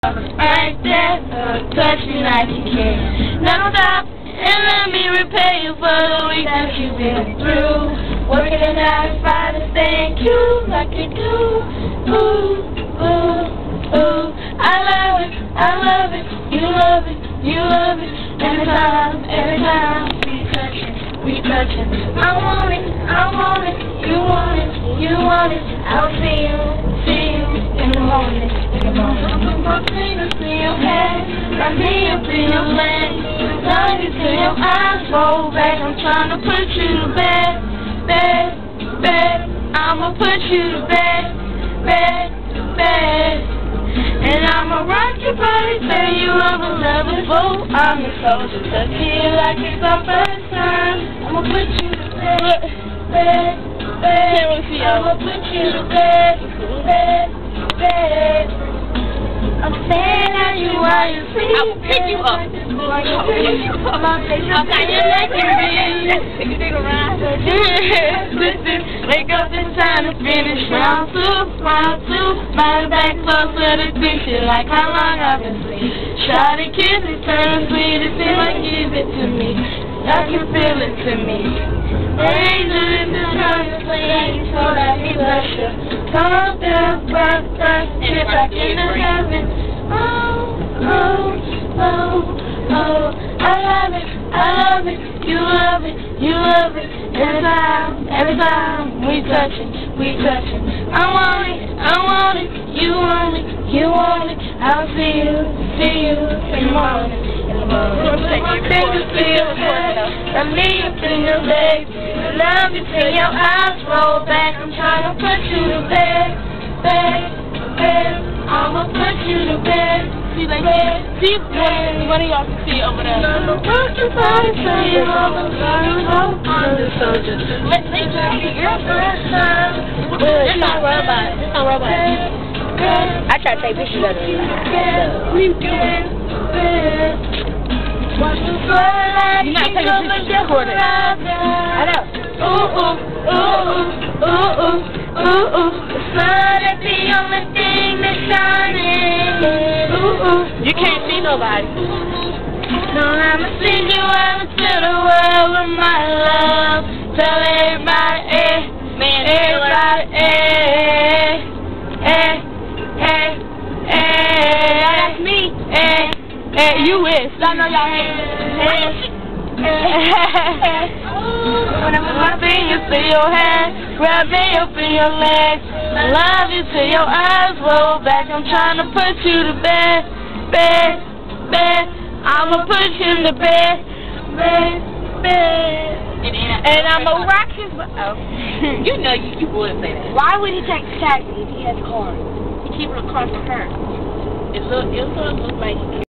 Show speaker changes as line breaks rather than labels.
right there, touch me like you can. Now stop and let me repay you for the week that you've been through. Working a 9 to 5 and thank you like you do. Ooh, ooh, ooh. I love it, you love it, you love it. Every time we touchin'. I want it, you want it, you want it. I'll see you in the morning. Put my fingers in your head, my knee up in your leg. Love you till your eyes roll back. I'm trying to put you to bed. I'ma put you to bed. And I'ma rock your body till you unbelievable. I'm a soldier, touch you like it's our first time. I'ma put you to bed. I'ma put you to bed. I'm saying that you while you sleep.
I will pick you up.
Listen, wake up, it's time to finish round two. Body back closer to picture like how long I've been sleeping. Try to kiss it, turn sweet, it seems like give it to me. I can feel it to me. Angel is the trying to play, so let me bless you. Come down, get back into heaven. I love it, you love it. Every time we touchin'. I want it, you want it. I'll see you in the morning. Put my fingers to your head, let me up in your legs. Love you till your eyes roll back. I'm trying to put you to bed. I'ma put you to bed.
See one of y'all can see over there.
I'ma rock your body till you I'm the soldier.
Let's
your first time.
It's not robot. I try to take pictures of it. You're not taking pictures recording. I know.
Ooh. The sun is the only thing that's shining.
You can't see nobody.
So I'ma send you out into the world with my love. Tell everybody,
That's me. You wish. I know y'all hate
When I put my fingers to your head, grab me up in your legs. I love you till your eyes roll back. I'm trying to put you to bed. I'ma put you to bed.
And I'ma rock his You know you would say that.
Why would he take the taxi if he has a car?
He keep it across the curb. It looks like he